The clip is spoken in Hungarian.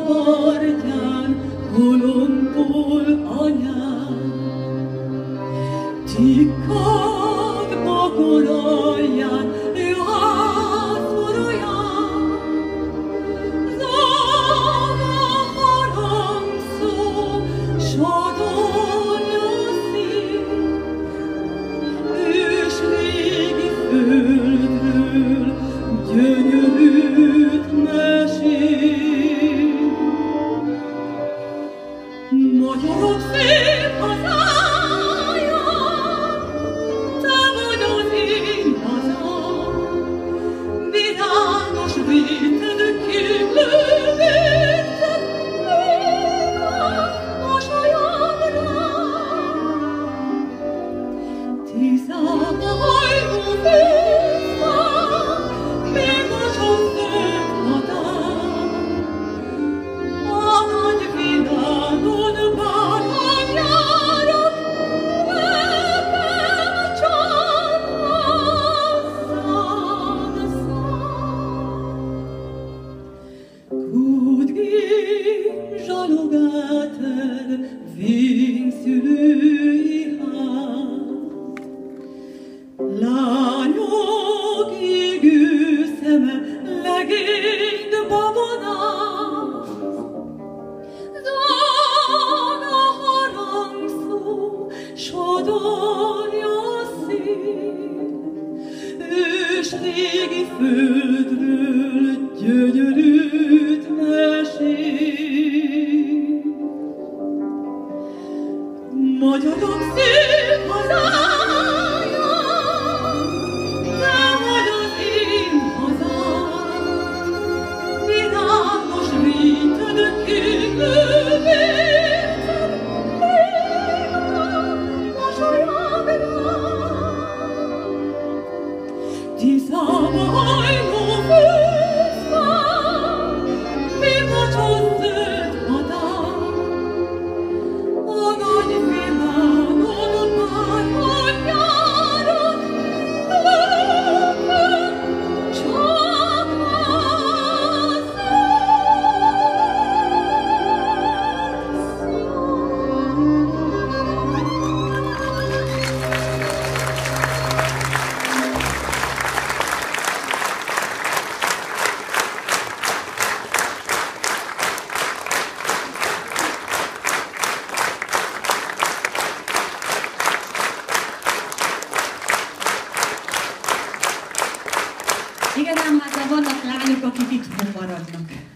partján, holomból anyám. Tikkad bakor alján, jöhet foraján, zong a harangszó, sodorja szín, ős régi földről gyönyörűt mesél. Magyarok szép hazája, te vagy az én hazám, virágos véted, kéklő vérted, még a mosolyod rám. Tiszába hajló vízben, még a csodszög határ, a nagy világon bárhol járok, nekem csak hozzád száll. Kútgén zsalogáted, vényszülői ház, lányok égő szeme, legény babonás. Zong a harangszó, sodorja szín, ős régi földről gyönyörűt mesél. Magyarok szép hazája, te vagy az én hazám, virágos véted, kéklő vérted, még a mosolyod rám. Tiszába hajló vízben, még a csodszög határ, a nagy világon bárhol járok, nekem csak hozzád Igen, ám hát vannak lányok, akik itthon maradnak.